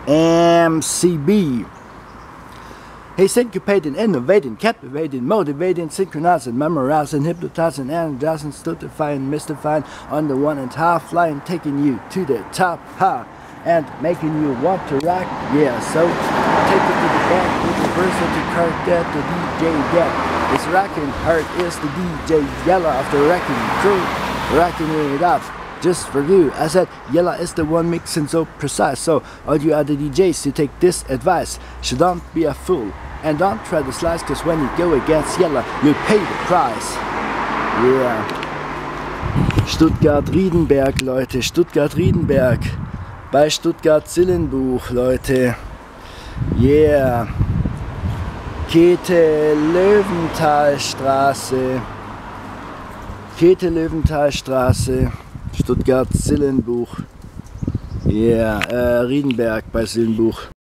MCB. He's syncopating, innovating, captivating, motivating, synchronizing, memorizing, hypnotizing, energizing, stultifying, mystifying, on the 1.5 flying, taking you to the top, and making you want to rock. Yeah, so take it to the back with the versatile card that the DJ get. It's rocking hard is the DJ Yella of the wrecking crew, rocking it up. Just for you. I said Yella is the one mixing so precise, so all you other DJs you take this advice, should don't be a fool and don't try to slice, cause when you go against Yella you pay the price. Yeah. Stuttgart-Riedenberg, Leute, Stuttgart-Riedenberg bei Stuttgart-Sillenbuch, Leute. Yeah. Käthe-Löwenthal-Straße, Käthe-Löwenthal-Straße, Stuttgart-Sillenbuch. Yeah, Riedenberg bei Sillenbuch.